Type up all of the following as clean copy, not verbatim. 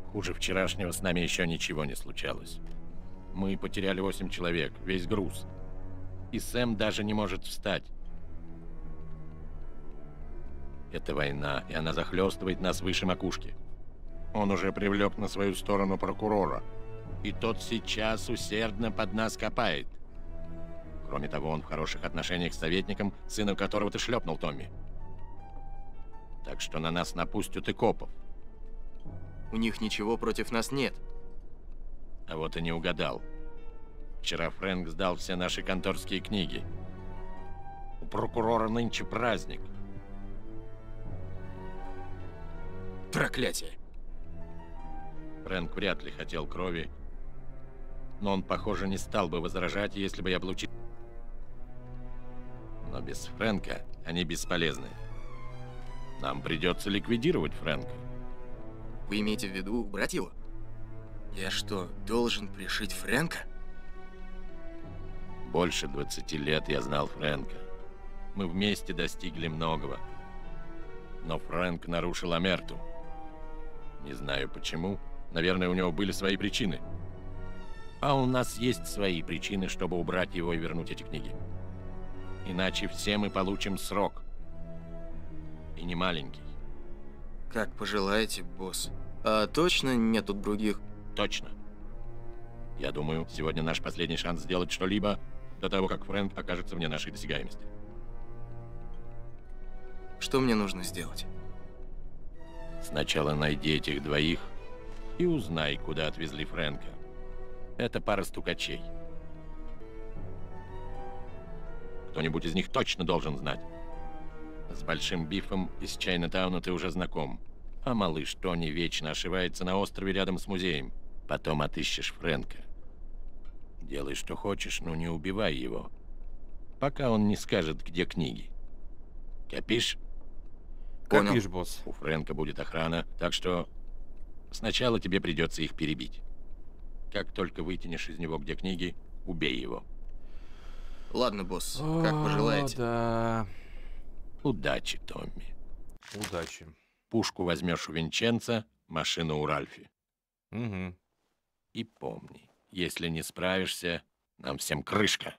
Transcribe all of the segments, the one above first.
Хуже вчерашнего с нами еще ничего не случалось. Мы потеряли 8 человек, весь груз. И Сэм даже не может встать. Это война, и она захлестывает нас выше макушки. Он уже привлек на свою сторону прокурора. И тот сейчас усердно под нас копает. Кроме того, он в хороших отношениях с советником, сыном которого ты шлепнул, Томми. Так что на нас напустят и копов. У них ничего против нас нет. А вот и не угадал. Вчера Фрэнк сдал все наши конторские книги. У прокурора нынче праздник. Проклятие! Фрэнк вряд ли хотел крови, но он, похоже, не стал бы возражать, если бы я получил. Но без Фрэнка они бесполезны. Нам придется ликвидировать Фрэнка. Вы имеете в виду убрать его? Я что, должен пришить Фрэнка? Больше 20 лет я знал Фрэнка. Мы вместе достигли многого. Но Фрэнк нарушил Омерту. Не знаю почему. Наверное, у него были свои причины. А у нас есть свои причины, чтобы убрать его и вернуть эти книги. Иначе все мы получим срок. И не маленький. Как пожелаете, босс. А точно нету других? Точно. Я думаю, сегодня наш последний шанс сделать что-либо до того, как Фрэнк окажется вне нашей досягаемости. Что мне нужно сделать? Сначала найди этих двоих и узнай, куда отвезли Фрэнка. Это пара стукачей. Кто-нибудь из них точно должен знать. С Большим Бифом из Чайнатауна ты уже знаком. А малыш Тони вечно ошивается на острове рядом с музеем. Потом отыщешь Фрэнка. Делай, что хочешь, но не убивай его. Пока он не скажет, где книги. Копишь? Понял. Копишь, босс. У Фрэнка будет охрана, так что сначала тебе придется их перебить. Как только вытянешь из него, где книги, убей его. Ладно, босс, как пожелаете. Да. Удачи, Томми. Удачи. Пушку возьмешь у Винченца, машину у Ральфи. Угу. И помни, если не справишься, нам всем крышка.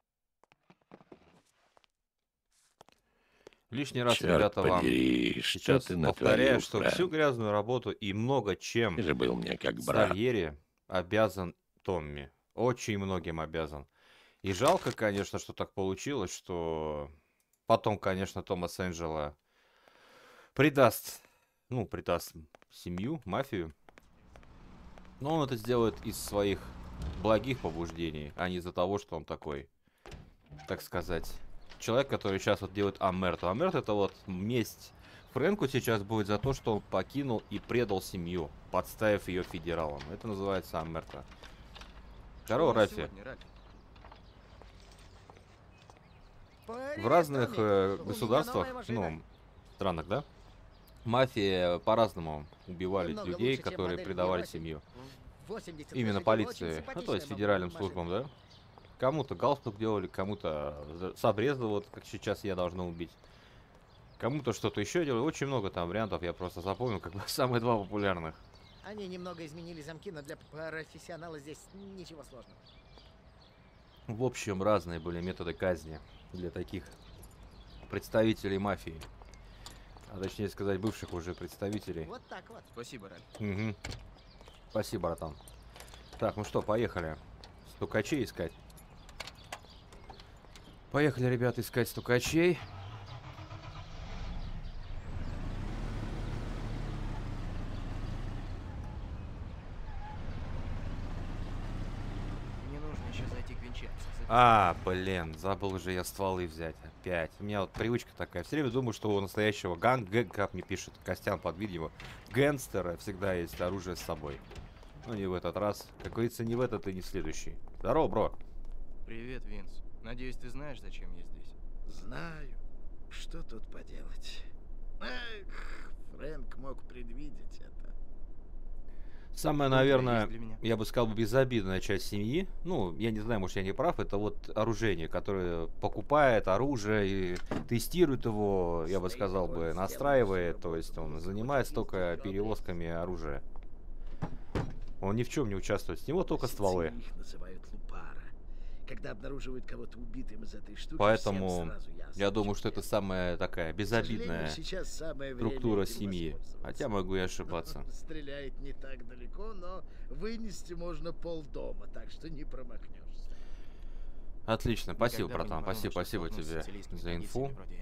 Лишний раз, Черт ребята, вам подери, что сейчас ты повторяю, натворил, что Фрэнк? всю грязную работу и много чем Ты же был мне как брат. Сальери обязан Томми. Очень многим обязан. И жалко, конечно, что так получилось, что потом, конечно, Томас Энджело предаст семью, мафию. Но он это сделает из своих благих побуждений, а не из-за того, что он такой, так сказать, человек, который сейчас вот делает Омерту. Омерт — это вот месть Фрэнку сейчас будет за то, что он покинул и предал семью, подставив ее федералам. Это называется Омерта. Здорово, Рафи. В разных государствах, странах, да? Мафия по-разному убивали людей, которые предавали семью. Именно полиции, ну то есть федеральным службам, да? Кому-то галстук делали, кому-то с обреза, вот как сейчас я должна убить. Кому-то что-то еще делали. Очень много там вариантов, я просто запомнил, как бы самые два популярных. Они немного изменили замки, но для профессионала здесь ничего сложного. В общем, разные были методы казни для таких представителей мафии. А точнее сказать, бывших уже представителей. Вот так вот. Спасибо, Ральф. Угу. Спасибо, братан. Так, ну что, поехали. Стукачей искать. Поехали, ребята, искать стукачей. Мне нужно еще зайти к Винченцу. А, блин, забыл же я стволы взять опять. У меня вот привычка такая. Все время думаю, что у настоящего как мне пишет Костян под видео, гангстера всегда есть оружие с собой. Ну, не в этот раз. Как говорится, не в этот и не в следующий. Здорово, бро. Привет, Винс. Надеюсь, ты знаешь, зачем я здесь? Знаю. Что тут поделать? Эх, Фрэнк мог предвидеть это. Самая, Что у тебя наверное, есть для меня? я бы сказал, безобидная часть семьи. Ну, я не знаю, может, я не прав. Это вот оружейник, который покупает оружие и тестирует его, я бы сказал бы, настраивает. То есть он занимается только перевозками оружия. Он ни в чем не участвует. С него только стволы. Их называют лупара. Когда обнаруживают кого-то убитым из этой штуки, Поэтому всем сразу ясно, я думаю, что это. это самая такая К сожалению, безобидная сейчас самое время структура этим семьи. воспользоваться. Хотя могу и ошибаться. Стреляет не так далеко, но вынести можно полдома, так что не промахнешься. Отлично, спасибо, Никогда бы не братан. подумал, что Спасибо столкнусь с тебе сицилийскими за инфу. традициями вроде этой.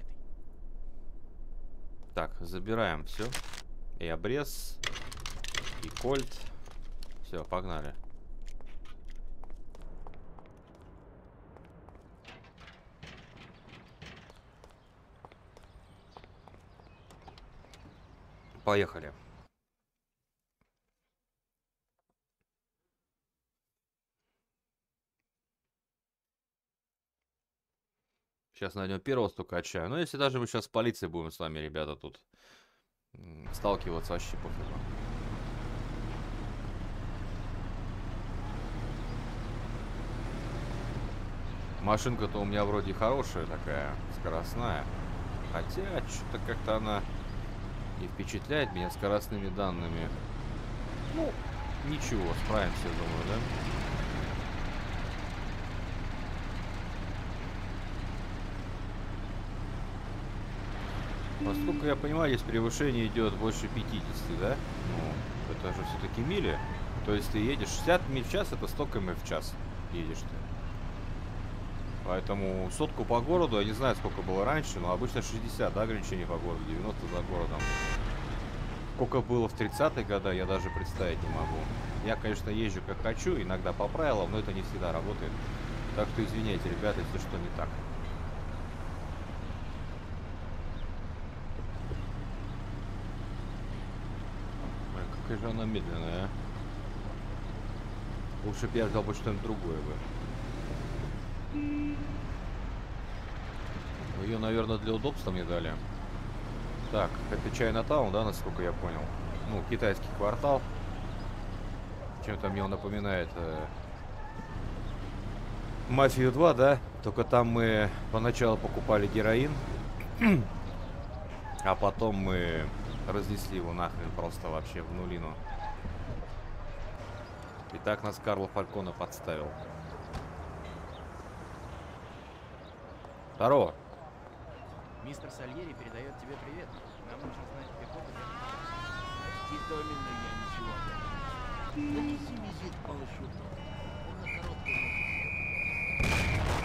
Так, забираем все. И обрез, и кольт. Все, погнали. Поехали. Сейчас найдем первого стукача. Но если даже мы сейчас с полицией будем с вами, ребята, тут сталкиваться, вообще пофигу. Машинка-то у меня вроде хорошая такая, скоростная. Хотя, что-то как-то она не впечатляет меня скоростными данными. Ну, ничего, справимся, думаю, да? Насколько я понимаю, здесь превышение идет больше 50, да? Ну, это же все-таки мили. То есть ты едешь 60 миль в час, это 100 км в час едешь ты. Поэтому сотку по городу, я не знаю, сколько было раньше, но обычно 60, да, ограничение по городу, 90 за городом. Сколько было в 30-е годы, я даже представить не могу. Я, конечно, езжу как хочу, иногда по правилам, но это не всегда работает. Так что извиняйте, ребята, если что не так. Ой, какая же она медленная, а. Лучше бы я взял бы что-нибудь другое бы. Ее, наверное, для удобства мне дали. Так, это Чайнатаун, да, насколько я понял. Ну, китайский квартал. Чем-то мне он напоминает Мафию 2, да? Только там мы поначалу покупали героин, а потом мы разнесли его нахрен просто вообще в нулину. И так нас Карло Фальконе подставил. Здорово. Мистер Сальери передает тебе привет. Нам нужно знать, где фото. Прости, Томми, но я ничего. Нанеси визит малышу. Он на короткую ногу.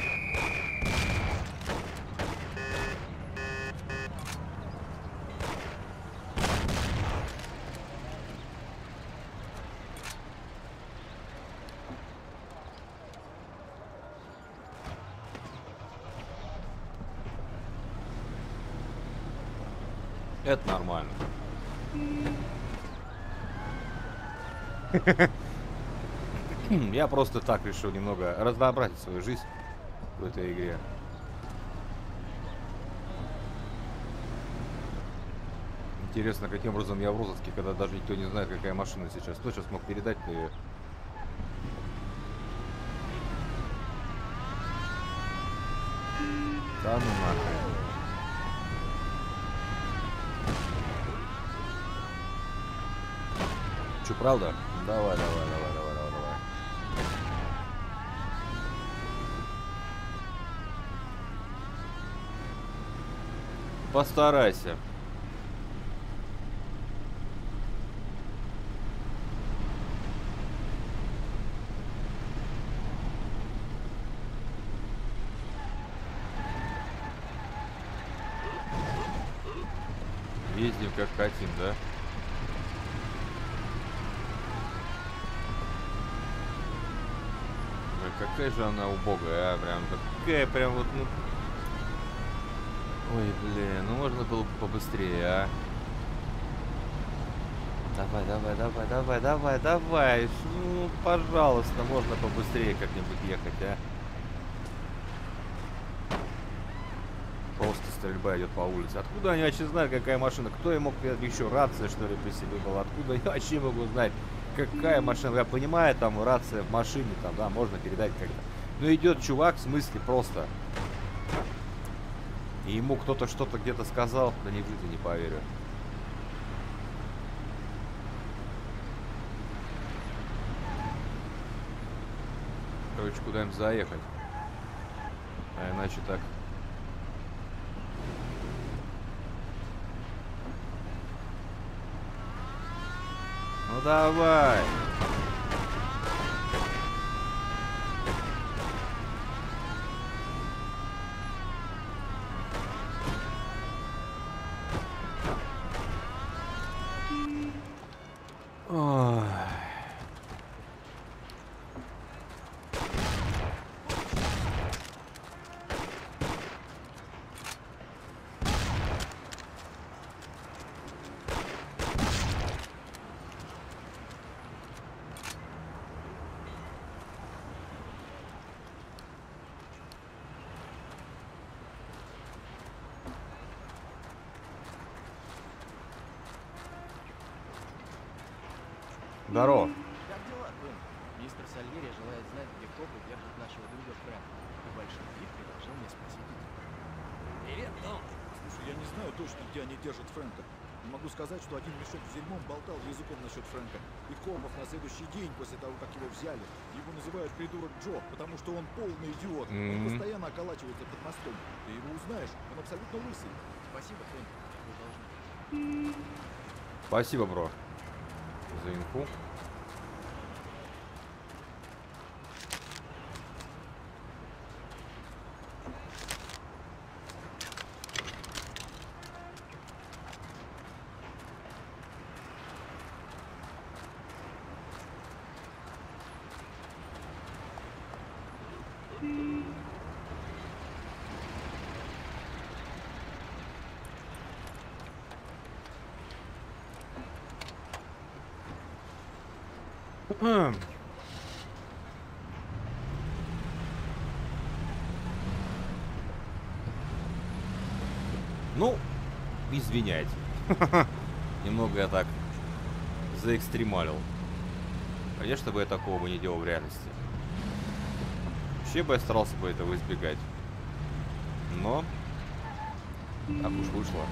Это нормально. Я просто так решил немного разнообразить свою жизнь в этой игре. Интересно, каким образом я в розыске, когда даже никто не знает, какая машина сейчас. Кто сейчас мог передать-то ее? Да ну нахрен. Че, правда? Давай. Постарайся. Ездим как хотим, да? Ой, какая же она убогая, а? Прям такая, прям вот, ну... Ой, блин, ну можно было бы побыстрее, а? Давай. Ну, пожалуйста, можно побыстрее как-нибудь ехать, а? Просто стрельба идет по улице. Откуда они вообще знают, какая машина? Кто им мог... Еще рация, что ли, при себе была? Откуда я вообще могу знать, какая машина? Я понимаю, там рация в машине, там, да, можно передать как-то. Но идет чувак, в смысле, просто. И ему кто-то что-то где-то сказал. Да не в жизни не поверю. короче, куда-нибудь заехать. А иначе так. Ну давай. Ой. Здорово. Как дела, Том? Мистер Сальери желает знать, где копы держат нашего друга Фрэнка. И Большой Пит предложил мне спросить у тебя. Привет, Том. Слушай, я не знаю точно, где они держат Фрэнка. Не могу сказать, что один мешок с дерьмом болтал языком насчет Фрэнка. И копов на следующий день после того, как его взяли, его называют придурок Джо, потому что он полный идиот. Он постоянно околачивается под мостом. Ты его узнаешь, он абсолютно лысый. Спасибо, Том. Вы должны. Спасибо, бро, за инфу. Ну, извиняйте. Немного я так заэкстремалил. Конечно бы я такого бы не делал в реальности. Вообще бы я старался бы этого избегать. Но так уж вышло.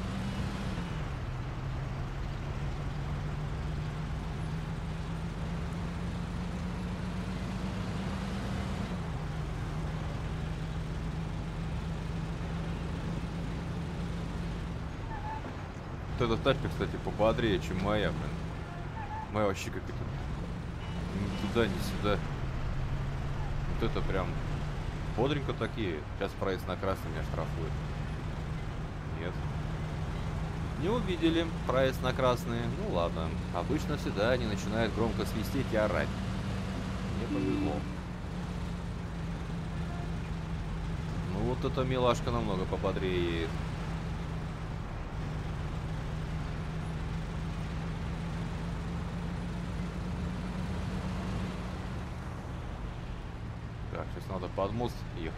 Вот эта тачка, кстати, пободрее, чем моя, блин. Моя вообще как-то ни туда, ни сюда. Вот это прям бодренько такие. Сейчас проезд на красный меня штрафует. Нет. Не увидели проезд на красный. Ну ладно. Обычно всегда они начинают громко свистеть и орать. Мне повезло. Ну вот эта милашка намного пободрее едет. Так, сейчас надо под мост ехать.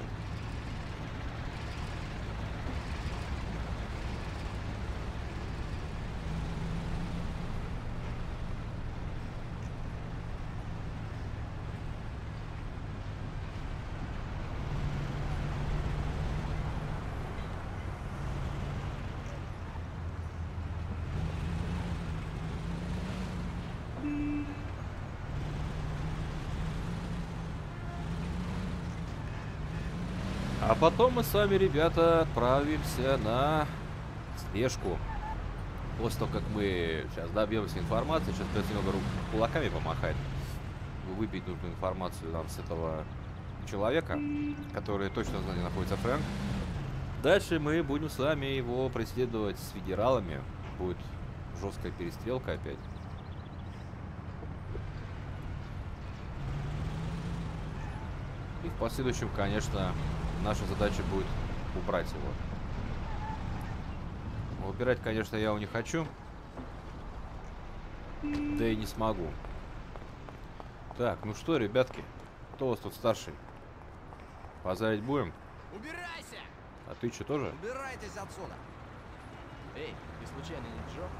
А потом мы с вами, ребята, отправимся на слежку. После того, как мы сейчас добьемся информации, сейчас придется немного кулаками помахать. Выбить нужную информацию нам с этого человека, который точно знает, где находится Фрэнк. Дальше мы будем с вами его преследовать с федералами. Будет жесткая перестрелка опять. И в последующем, конечно, наша задача будет убрать его. Убирать, конечно, я его не хочу. Да и не смогу. Так, ну что, ребятки, кто у вас тут старший? Базарить будем? Убирайся! А ты что, тоже? Убирайтесь отсюда! Эй, ты случайно не Джо?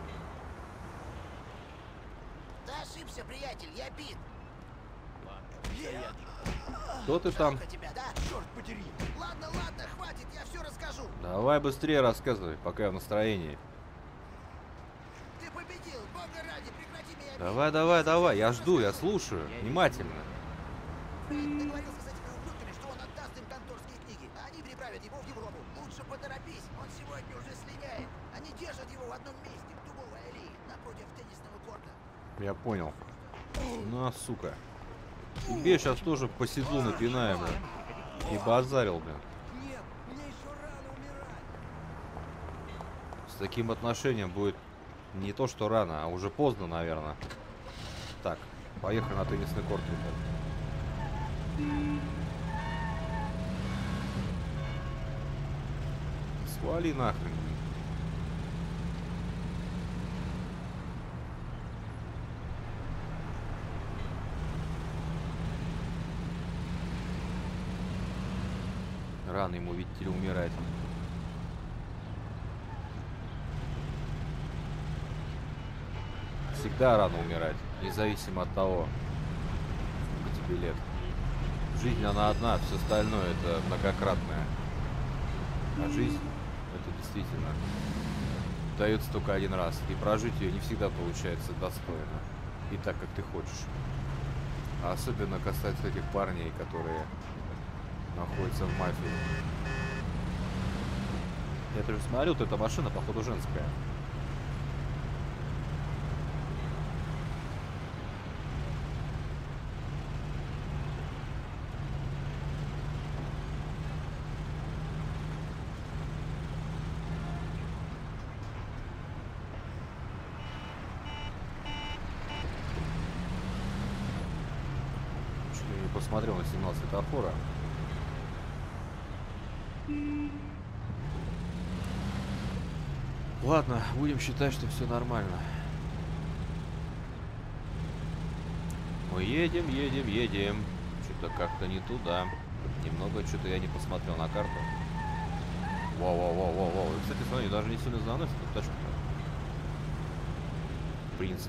Ты ошибся, приятель, я Пит. Ладно, это я Джо. Кто ты там? Жалко тебя, да? Черт подери. Ладно, ладно, хватит, я все расскажу. Давай быстрее рассказывай, пока я в настроении. Ты победил, бога ради, прекрати меня бить. Давай, давай, давай, я жду, я слушаю, Я внимательно. Фрэнк договорился с этим Я понял. На, сука. Тебе сейчас тоже по седлу напинаем, блин. И базарил, блин. С таким отношением будет не то, что рано, а уже поздно, наверное. Так, поехали на теннисный корт, ребят. Свали нахрен. Рано ему, видите ли, умирать. Всегда рано умирать, независимо от того, сколько тебе лет. Жизнь, она одна, все остальное это многократное. А жизнь, это действительно дается только один раз. И прожить ее не всегда получается достойно. И так, как ты хочешь. А особенно касается этих парней, которые находятся в мафии. Я тоже смотрю, вот эта машина, походу, женская. Чуть ли не посмотрел на сигнал светофора. Ладно, будем считать, что все нормально. Мы едем, едем, едем. Что-то как-то не туда. Немного что-то я не посмотрел на карту. Вау. Кстати, смотри, даже не сильно заносит эту тачку. В принципе.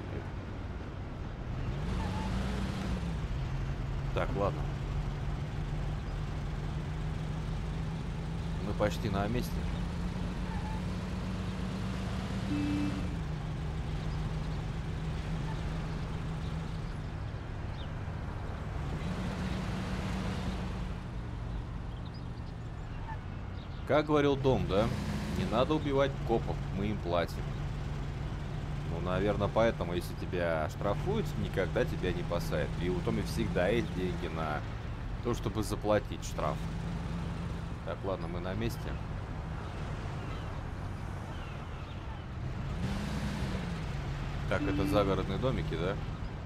Так, ладно. Мы почти на месте. Как говорил Дом, да? Не надо убивать копов, мы им платим. Ну, наверное, поэтому, если тебя штрафуют, никогда тебя не посадят. И у Томи всегда есть деньги на то, чтобы заплатить штраф. Так, ладно, мы на месте. Так, это загородные домики, да?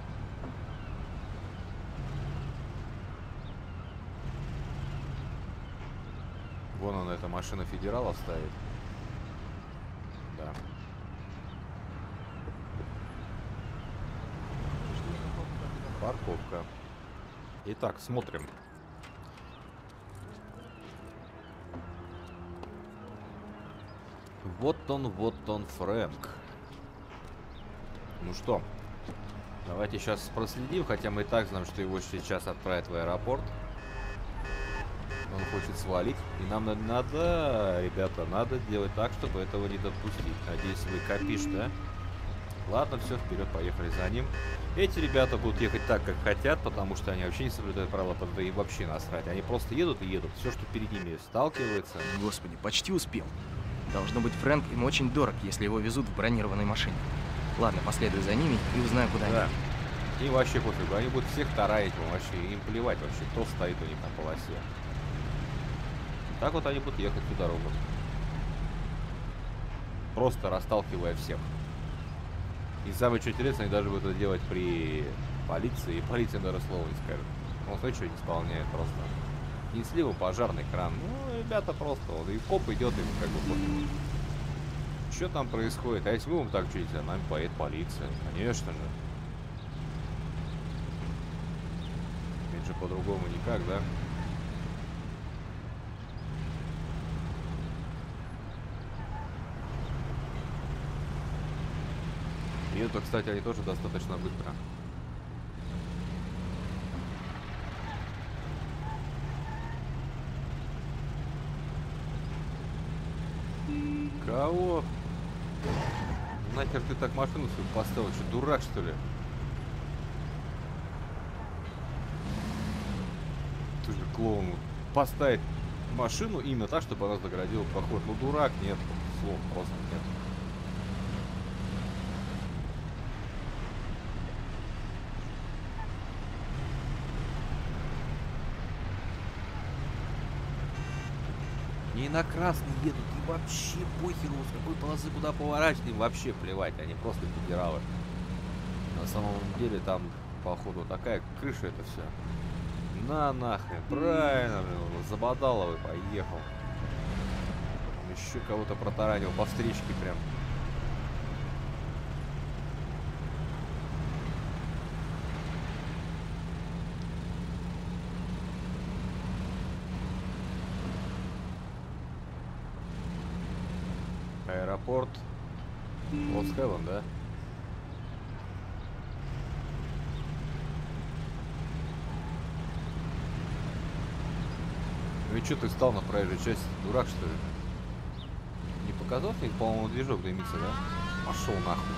Вон она, эта машина федералов стоит. Да. Парковка. Итак, смотрим. Вот он, Фрэнк. Ну что, давайте сейчас проследим, хотя мы и так знаем, что его сейчас отправят в аэропорт. Он хочет свалить, и нам надо, ребята, надо сделать так, чтобы этого не допустить. Надеюсь, вы копишь, да? Ладно, все, вперед, поехали за ним. Эти ребята будут ехать так, как хотят, потому что они вообще не соблюдают правила ПДД и вообще насрать. Они просто едут и едут. Все, что перед ними сталкивается. Господи, почти успел. Должно быть, Фрэнк им очень дорог, если его везут в бронированной машине. Ладно, последую за ними и узнаю, куда Да. они. Им вообще пофигу, они будут всех тараить вообще, им плевать вообще, кто стоит у них на полосе. Так вот они будут ехать всю дорогу. Просто расталкивая всех. И самое что интересное, они даже будут это делать при полиции, и полиция даже слова не скажет. Он смотри, что не исполняет просто. Несли его пожарный кран. Ну, ребята просто, вот, и коп идет, ему как бы пофигу. Что там происходит? А если мы будем так чуть, за нами поедет полиция. Конечно же. Ведь же по-другому никак, да? И это, кстати, они тоже достаточно быстро. Кого? Нахер ты так машину свою поставил? Что, дурак, что ли? Ты же клоун. Поставить машину именно так, чтобы она загородила проход. Ну, дурак, нет. Слов просто нет. они на красный едут, и вообще похеру, с какой полосы куда поворачивать, им вообще плевать, они просто федералы. На самом деле там, походу, такая крыша это все. На нахрен, правильно, блин, Забодаловый поехал. Еще кого-то протаранил по встречке прям. Аэропорт Lost Heaven, да? Ну и что ты стал на проезжей части? Дурак, что ли? Не показал мне, по-моему, движок дымится, да? Пошел нахуй.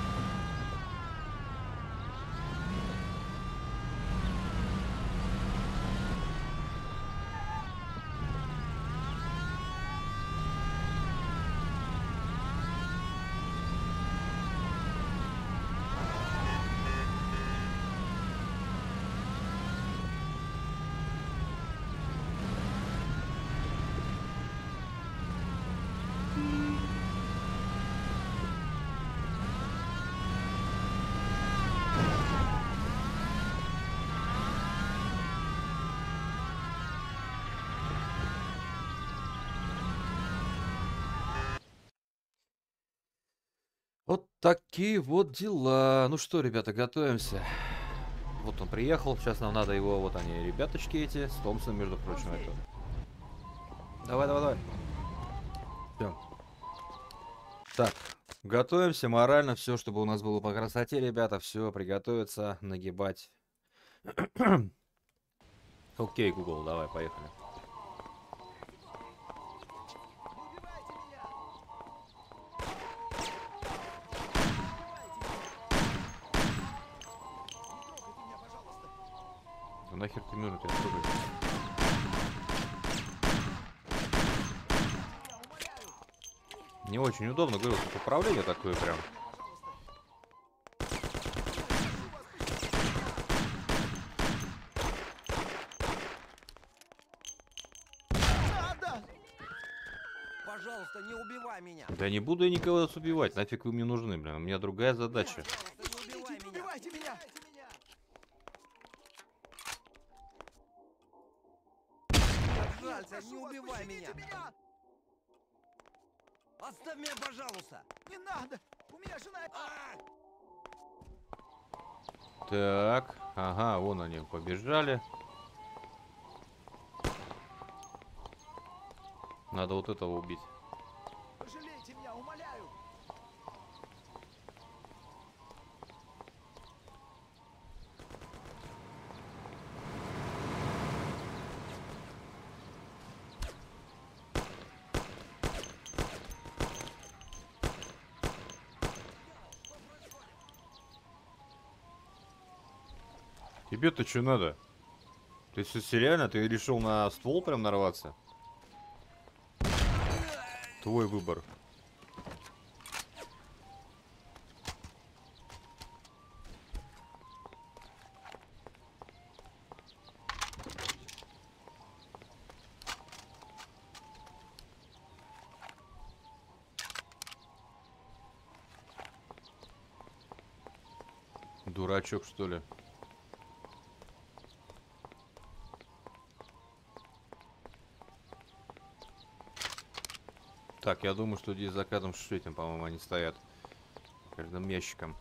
Вот такие вот дела. Ну что, ребята, готовимся. Вот он приехал. Сейчас нам надо его, вот они, ребяточки эти, с Томпсоном, между прочим, это. Давай, давай, давай. Всё. Так, готовимся морально, все, чтобы у нас было по красоте, ребята. Все, приготовиться, нагибать. Окей, Google, давай, поехали. Ну нахер ты минут, я трогаю. Не очень удобно, говорю, тут управление такое прям. Пожалуйста, не убивай меня. Да не буду я никого убивать, нафиг вы мне нужны, блин, у меня другая задача. Не убивайте меня. Пожалуйста, не убивай меня. Оставь меня, пожалуйста. Не надо! У меня жена... Так, ага, вон они побежали. Надо вот этого убить. Пожалейте меня, умоляю! Тебе-то что надо? Ты что, серьезно? Ты решил на ствол прям нарваться? Твой выбор. Дурачок, что ли? Так, я думаю, что здесь за кадром с этим, по-моему, они стоят. Каждым ящиком.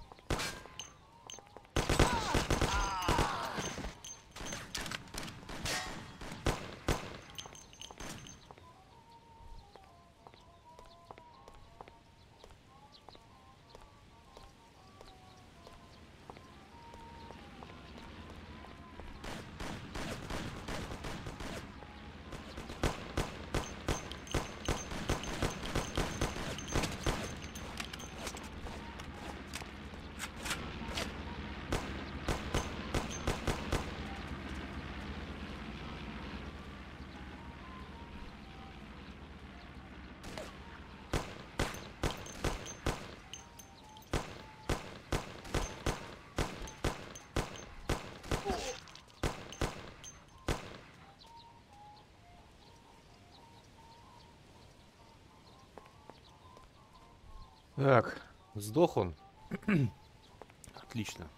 Так, сдох он. Отлично.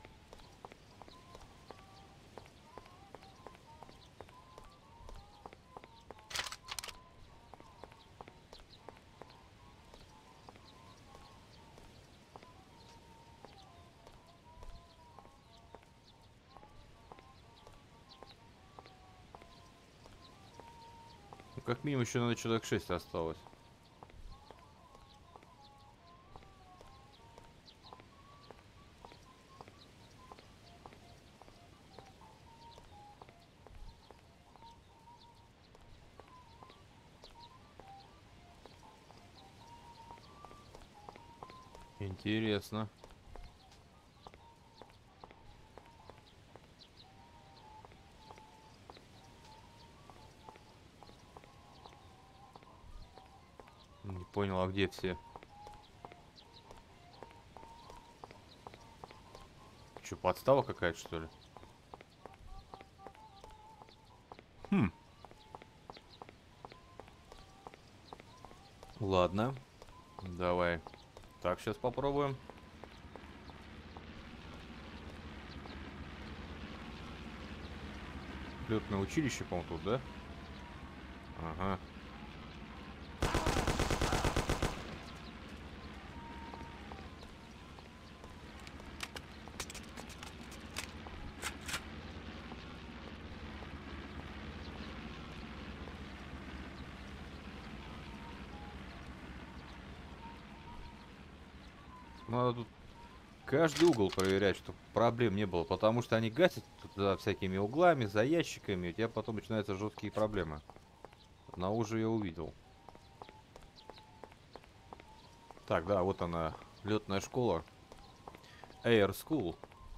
Ну, как минимум еще надо человек 6 осталось. Интересно. Не понял, а где все? Че, подстава какая-то, что ли? Хм. Ладно. Давай. Так, сейчас попробуем. Летное училище, по-моему, тут, да? Ага. Надо тут каждый угол проверять, чтобы проблем не было. Потому что они гасят тут за всякими углами, за ящиками. У тебя потом начинаются жесткие проблемы. Одного уже я увидел. Так, да, вот она, летная школа. Air School.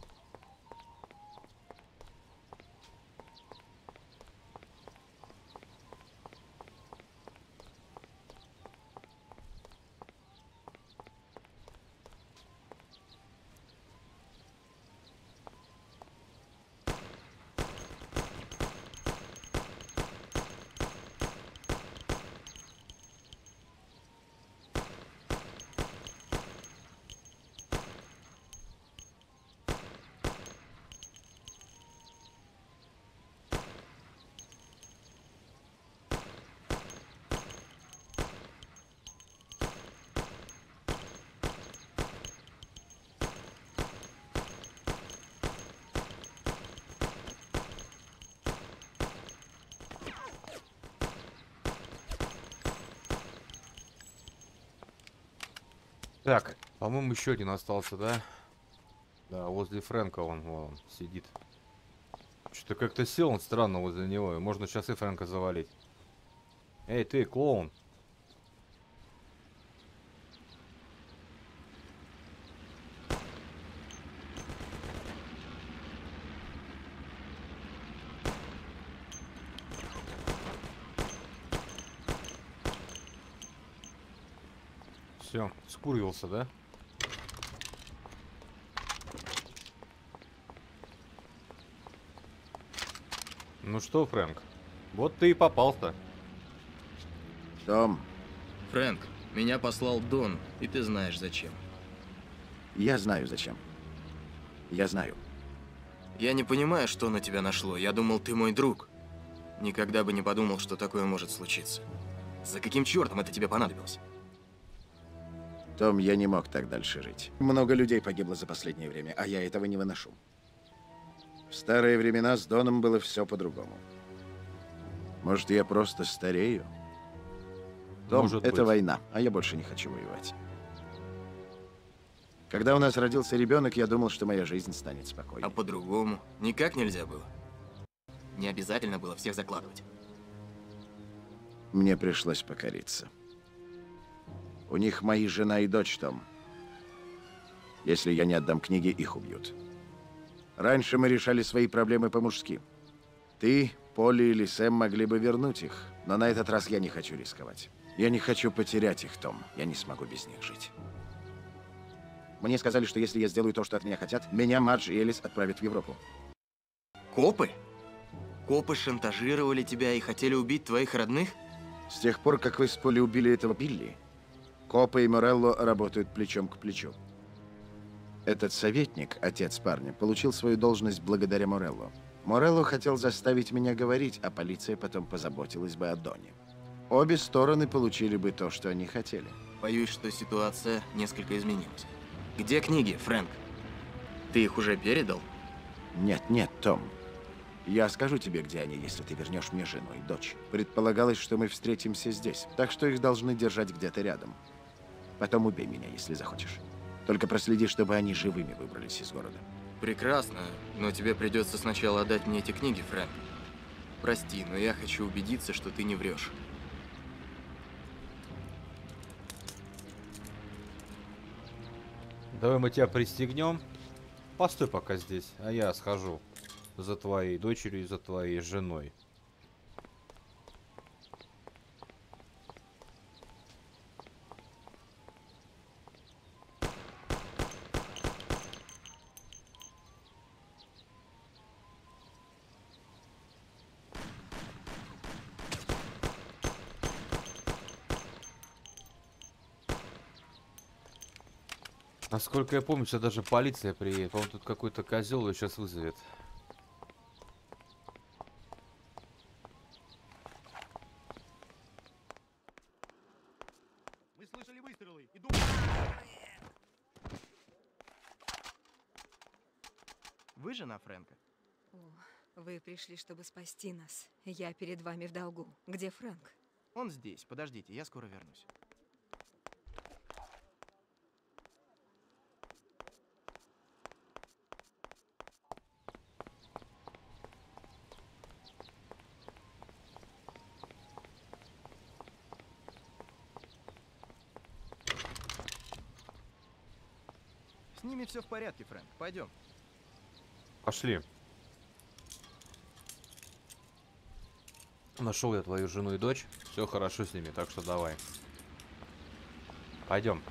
Так, по-моему, еще один остался, да? Да, возле Фрэнка вон он сидит. Что-то как-то сел он странно возле него. Можно сейчас и Фрэнка завалить. Эй, ты, клоун. Все, скурился, да? Ну что, Фрэнк, вот ты и попал-то. Том, Фрэнк, меня послал Дон, и ты знаешь зачем. я знаю зачем. Я знаю. Я не понимаю, что на тебя нашло. Я думал, ты мой друг. Никогда бы не подумал, что такое может случиться. За каким чертом это тебе понадобилось? Том, я не мог так дальше жить. Много людей погибло за последнее время, а я этого не выношу. В старые времена с Доном было все по-другому. Может, я просто старею? Том, Может это быть. война, а я больше не хочу воевать. Когда у нас родился ребенок, я думал, что моя жизнь станет А спокойной. по-другому никак нельзя было. Не обязательно было всех закладывать. Мне пришлось покориться. У них мои жена и дочь, Том. Если я не отдам книги, их убьют. Раньше мы решали свои проблемы по-мужски. Ты, Полли или Сэм могли бы вернуть их, но на этот раз я не хочу рисковать. Я не хочу потерять их, Том. Я не смогу без них жить. Мне сказали, что если я сделаю то, что от меня хотят, меня Мадж и Элис отправят в Европу. Копы? Копы шантажировали тебя и хотели убить твоих родных? С тех пор, как вы с Полли убили этого Билли, Копы и Морелло работают плечом к плечу. Этот советник, отец парня, получил свою должность благодаря Морелло. Морелло хотел заставить меня говорить, а полиция потом позаботилась бы о Доне. Обе стороны получили бы то, что они хотели. Боюсь, что ситуация несколько изменилась. Где книги, Фрэнк? Ты их уже передал? Нет, нет, Том. Я скажу тебе, где они, если ты вернешь мне жену и дочь. Предполагалось, что мы встретимся здесь, так что их должны держать где-то рядом. Потом убей меня, если захочешь. Только проследи, чтобы они живыми выбрались из города. Прекрасно, но тебе придется сначала отдать мне эти книги, Фрэнк. Прости, но я хочу убедиться, что ты не врешь. Давай мы тебя пристегнем. Постой пока здесь, а я схожу за твоей дочерью и за твоей женой. Насколько я помню, сейчас даже полиция приедет. По-моему, тут какой-то козел ее сейчас вызовет. Мы слышали выстрелы. Иду. Вы жена Фрэнка? О, вы пришли, чтобы спасти нас. Я перед вами в долгу. Где Фрэнк? Он здесь. Подождите, я скоро вернусь. С ними все в порядке, Фрэнк. Пойдем. Пошли. Нашел я твою жену и дочь. Все хорошо с ними, так что давай. Пойдем.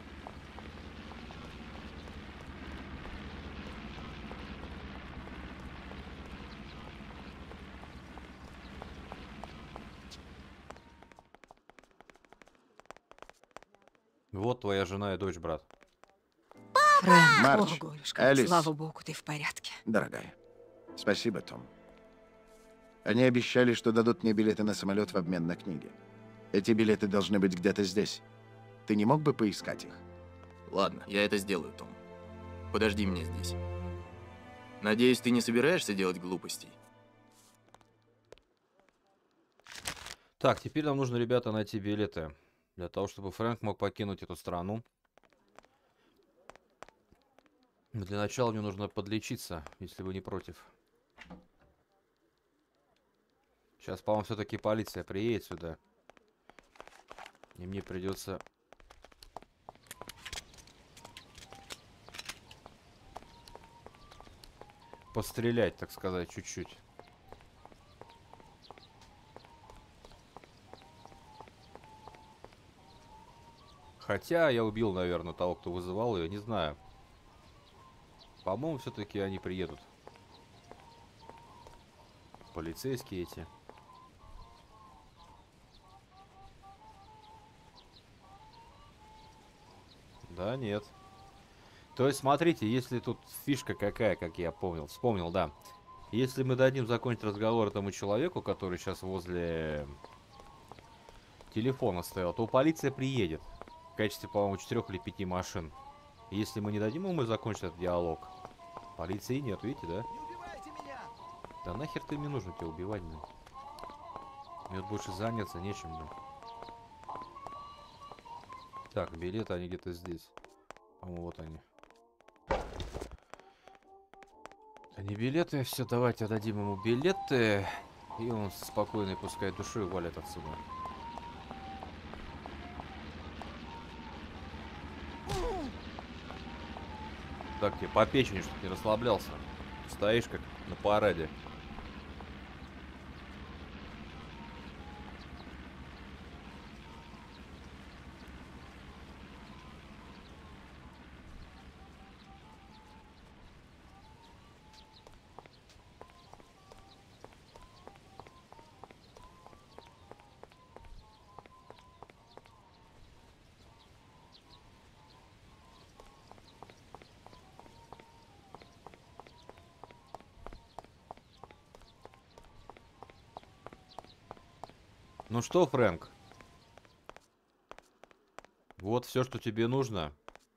Вот твоя жена и дочь, брат. Фрэнк, Мардж, о, горюшка, Элис. слава богу, ты в порядке. Дорогая, спасибо, Том. Они обещали, что дадут мне билеты на самолет в обмен на книги. Эти билеты должны быть где-то здесь. Ты не мог бы поискать их? Ладно, я это сделаю, Том. Подожди меня здесь. Надеюсь, ты не собираешься делать глупостей? Так, теперь нам нужно, ребята, найти билеты. Для того, чтобы Фрэнк мог покинуть эту страну. Для начала мне нужно подлечиться, если вы не против. Сейчас, по-моему, все-таки полиция приедет сюда. И мне придется... пострелять, так сказать, чуть-чуть. Хотя я убил, наверное, того, кто вызывал ее, не знаю. По-моему, все-таки они приедут. Полицейские эти. Да, нет. То есть, смотрите, если тут фишка какая, как я помнил, вспомнил, да. Если мы дадим закончить разговор этому человеку, который сейчас возле телефона стоял, то полиция приедет. В качестве, по-моему, 4 или 5 машин. И если мы не дадим ему закончить этот диалог, полиции нет, видите, да? Не убивайте меня! Да нахер ты мне нужно тебя убивать, блин? Мне вот больше заняться нечем, блин. Так, билеты, они где-то здесь. По-моему, вот они. Они билеты, все, давайте отдадим ему билеты. И он спокойно, пускай душой валит отсюда. Так, тебе по печени, чтобы не расслаблялся. Стоишь как на параде. Ну что, Фрэнк? Вот все, что тебе нужно.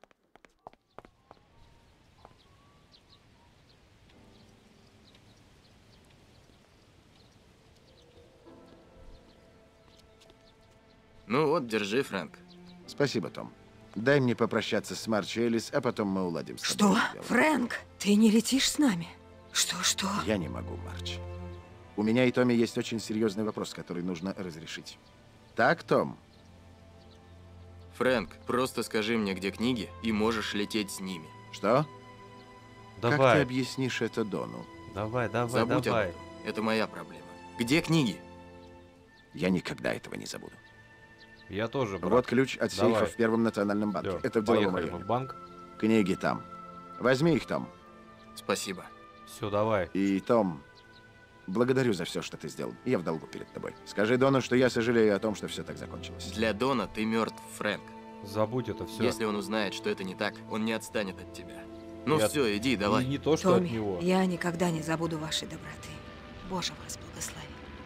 Ну вот, держи, Фрэнк. Спасибо, Том. Дай мне попрощаться с Марч и Элис, а потом мы уладим с тобой Что? это дело. Фрэнк, ты не летишь с нами? Что? Я не могу, Марч. У меня и Томми есть очень серьезный вопрос, который нужно разрешить. Так, Том? Фрэнк, просто скажи мне, где книги, и можешь лететь с ними. Что? Как ты Давай, объяснишь это Дону? давай, Забудь об давай. этом. Это моя проблема. Где книги? Я никогда этого не забуду. Я тоже, брат. Вот ключ от сейфа Давай. в Первом национальном банке. Всё, Это в деловом поехали мы районе. в банк. Книги там. Возьми их, Том. Спасибо. Все, давай. И, Том, благодарю за все, что ты сделал. Я в долгу перед тобой. Скажи Дону, что я сожалею о том, что все так закончилось. Для Дона ты мертв, Фрэнк. Забудь это все. Если он узнает, что это не так, он не отстанет от тебя. Ну Я- все, иди, давай. Не то, что от Томми, него. я никогда не забуду вашей доброты. Боже вас благослови.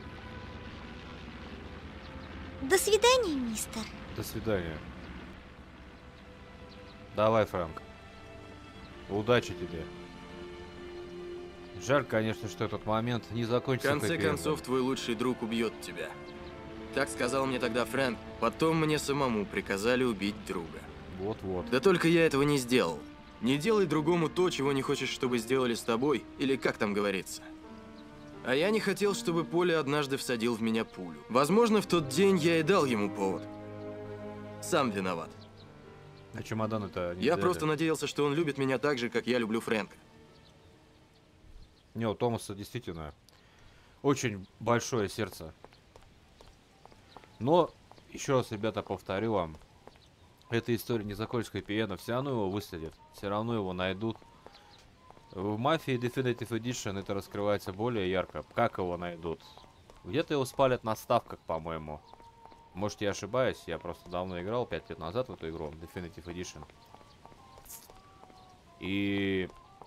До свидания, мистер. До свидания. Давай, Фрэнк. Удачи тебе. Жаль, конечно, что этот момент не В закончится. конце хэппи-эндом. концов, твой лучший друг убьет тебя. Так сказал мне тогда Фрэнк. Потом мне самому приказали убить друга. Вот-вот. Да только я этого не сделал. Не делай другому то, чего не хочешь, чтобы сделали с тобой, или как там говорится. А я не хотел, чтобы Поля однажды всадил в меня пулю. Возможно, в тот день я и дал ему повод. Сам виноват. А чемодан это не Я взяли. просто надеялся, что он любит меня так же, как я люблю Фрэнка. Не, у Томаса действительно очень большое сердце. Но, еще раз, ребята, повторю вам. Эта история не закончится хэппи-эндом. Все равно его выследят. Все равно его найдут. В Мафии Definitive Edition это раскрывается более ярко. Как его найдут? Где-то его спалят на ставках, по-моему. Может, я ошибаюсь. Я просто давно играл, 5 лет назад в эту игру. Definitive Edition. И...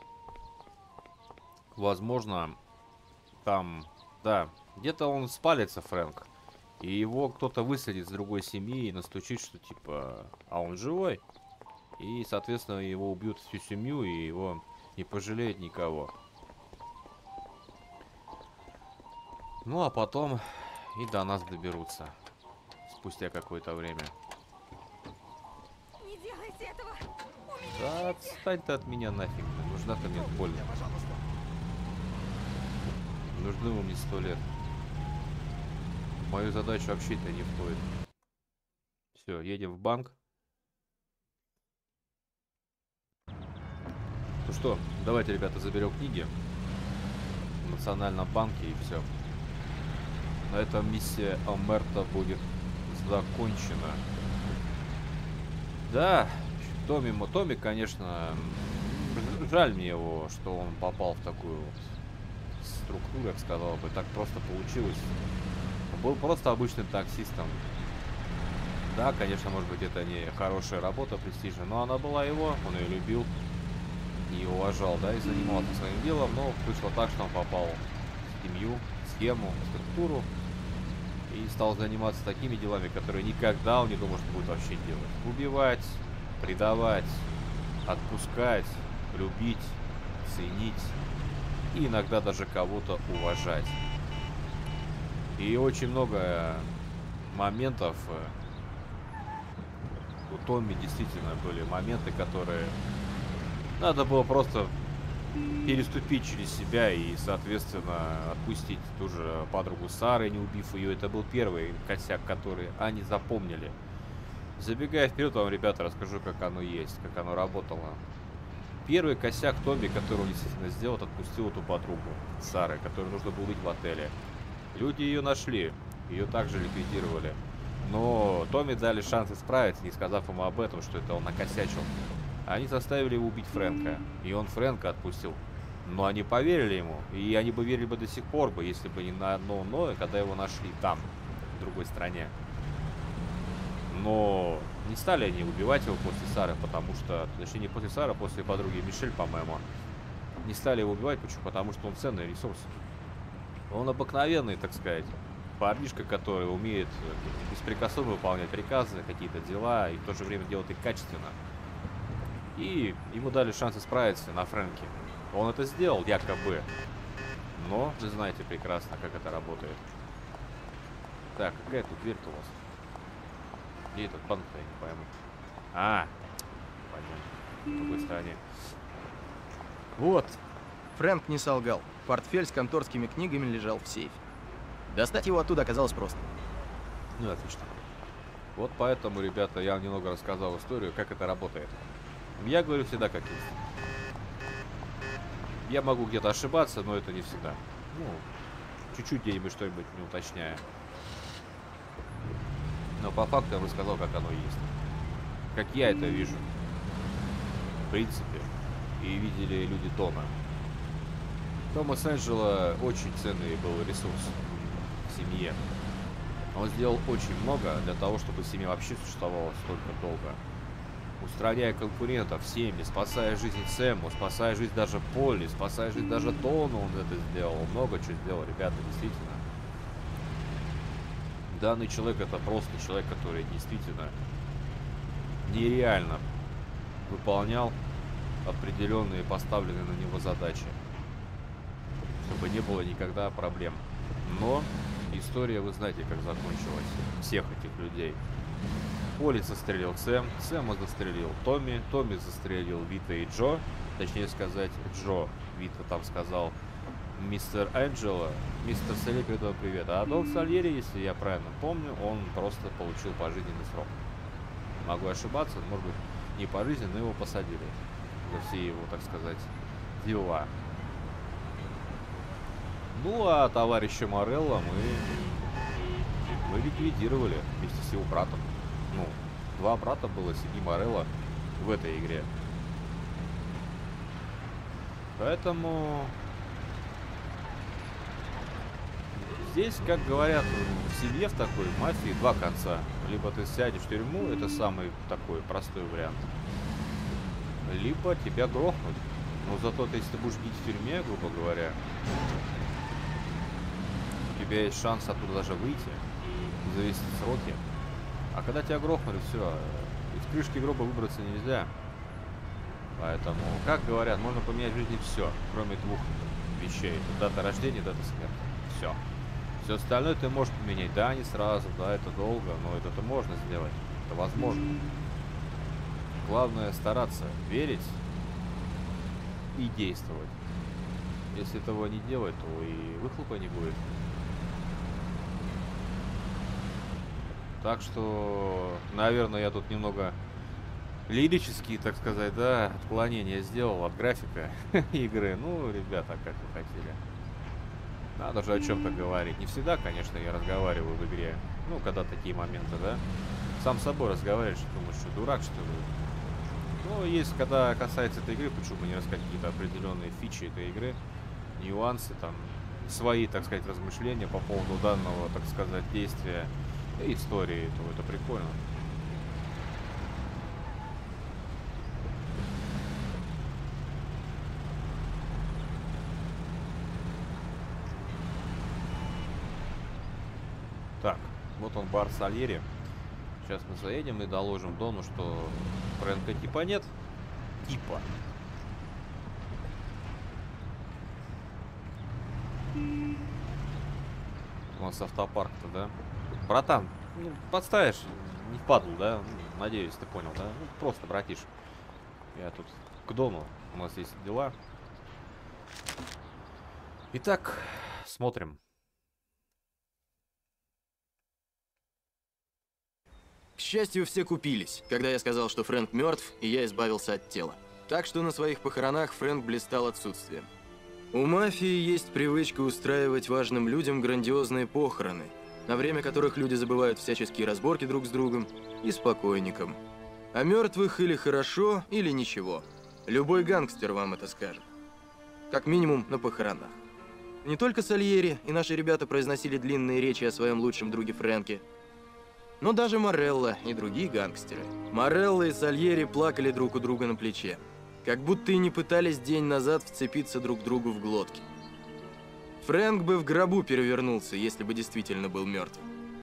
возможно, там... Да, где-то он спалится, Фрэнк. И его кто-то выследит с другой семьи и настучит, что типа... А он живой? И, соответственно, его убьют всю семью, и его не пожалеет никого. Ну, а потом и до нас доберутся. Спустя какое-то время. Не делайте этого! Да отстань ты от меня нафиг. Нужна-то мне больно. Нужны мне 100 лет. В мою задачу вообще-то не входит. Все, едем в банк. Ну что, давайте, ребята, заберем книги в Национальном банке и все. На этом миссия Омерта будет закончена. Да, Томми, конечно, жаль мне его, что он попал в такую вот структуру, я бы сказал бы. Так просто получилось. Был просто обычным таксистом. Да, конечно, может быть, это не хорошая работа, престижная, но она была его, он ее любил и уважал, да, и занимался своим делом, но вышло так, что он попал в семью, схему, структуру и стал заниматься такими делами, которые никогда он не думал, что будет вообще делать. Убивать, предавать, отпускать, любить, ценить и иногда даже кого-то уважать. И очень много моментов у Томми действительно были моменты, которые надо было просто переступить через себя и, соответственно, отпустить ту же подругу Сары, не убив ее. Это был первый косяк, который они запомнили. Забегая вперед, вам, ребята, расскажу, как оно есть, как оно работало. Первый косяк Томми, который он действительно сделал, отпустил эту подругу Сары, которой нужно было быть в отеле. Люди ее нашли, ее также ликвидировали. Но Томми дали шанс исправиться, не сказав ему об этом, что это он накосячил. Они заставили его убить Фрэнка, и он Фрэнка отпустил. Но они поверили ему, и они бы верили бы до сих пор, бы, если бы не на одно но, когда его нашли там, в другой стране. Но не стали они убивать его после Сары, потому что, точнее не после Сары, а после подруги Мишель, по-моему. Не стали его убивать, почему? Потому что он ценный ресурс. Он обыкновенный, так сказать. парнишка, который умеет беспрекословно выполнять приказы, какие-то дела, и в то же время делать их качественно. И ему дали шанс исправиться на Фрэнке. Он это сделал, якобы. Но вы знаете прекрасно, как это работает. Так, какая тут дверь-то у вас? Где этот банк-то, я не пойму. Понятно. На другой стороне. Вот. Фрэнк не солгал. Портфель с конторскими книгами лежал в сейфе. Достать его оттуда оказалось просто. Ну, отлично. Вот поэтому, ребята, я вам немного рассказал историю, как это работает. Я говорю всегда как есть. Я могу где-то ошибаться, но это не всегда. Ну, чуть-чуть где-нибудь что-нибудь не уточняя. Но по факту я рассказал, как оно есть. Как я это вижу. В принципе. И видели люди дома. Томас Энджело очень ценный был ресурс в семье. Он сделал очень много для того, чтобы семья вообще существовала столько долго. Устраняя конкурентов в семье, спасая жизнь Сэму, спасая жизнь даже Полли, спасая жизнь даже Дону, он это сделал. Много чего сделал, ребята, действительно. Данный человек это просто человек, который действительно нереально выполнял определенные поставленные на него задачи, чтобы не было никогда проблем. Но история, вы знаете, как закончилась всех этих людей. Полли застрелил Сэм, Сэма застрелил Томми, Томми застрелил Вита и Джо, точнее сказать, Джо. Вита там сказал: мистер Энджело, мистер Сальери передал привет. А Дон Сальери, если я правильно помню, он просто получил пожизненный срок. Могу ошибаться, может быть, не пожизненно, но его посадили за все его, так сказать, дела. Ну, а товарища Морелла мы ликвидировали вместе с его братом. Ну, 2 брата было семьи Морелла в этой игре. Поэтому здесь, как говорят, в семье в такой мафии 2 конца. Либо ты сядешь в тюрьму, это самый такой простой вариант, либо тебя грохнут. Но зато если ты будешь бить в тюрьме, грубо говоря, у тебя есть шанс оттуда даже выйти, завести сроки. А когда тебя грохнули, все, из крышки гроба выбраться нельзя. Поэтому, как говорят, можно поменять в жизни все, кроме 2 вещей: дата рождения, дата смерти. Все. Все остальное ты можешь поменять. Да, не сразу, да, это долго, но это можно сделать. Это возможно. Главное стараться, верить и действовать. Если этого не делать, то и выхлопа не будет. Так что, наверное, я тут немного лирические, так сказать, да, отклонения сделал от графика игры. Ну, ребята, как вы хотели. Надо же о чем-то говорить. Не всегда, конечно, я разговариваю в игре. Ну, когда такие моменты, да. Сам с собой разговариваешь, думаешь, что дурак, что ли. Но есть, когда касается этой игры, почему бы не рассказать какие-то определенные фичи этой игры, нюансы, там, свои, так сказать, размышления по поводу данного, так сказать, действия и истории, то это прикольно. Так, вот он, бар Сальери. Сейчас мы заедем и доложим Дону, что Фрэнка типа нет. Типа. У нас автопарк-то, да? Братан, ну, подставишь, не впадлу, да? Надеюсь, ты понял, да? Ну, просто, братиш. Я тут к Дону. У нас есть дела. Итак, смотрим. К счастью, все купились, когда я сказал, что Фрэнк мертв, и я избавился от тела. Так что на своих похоронах Фрэнк блистал отсутствием. У мафии есть привычка устраивать важным людям грандиозные похороны, на время которых люди забывают всяческие разборки друг с другом и с покойником. А мертвых или хорошо, или ничего. Любой гангстер вам это скажет. Как минимум на похоронах. Не только Сальери и наши ребята произносили длинные речи о своем лучшем друге Фрэнке, но даже Морелла и другие гангстеры. Морелла и Сальери плакали друг у друга на плече, как будто и не пытались день назад вцепиться друг другу в глотки. Фрэнк бы в гробу перевернулся, если бы действительно был мертв.